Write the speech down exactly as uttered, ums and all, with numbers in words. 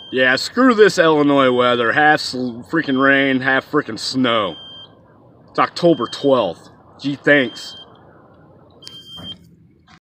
Yeah, screw this Illinois weather. Half freaking rain, half freaking snow. It's October twelfth. Gee, thanks.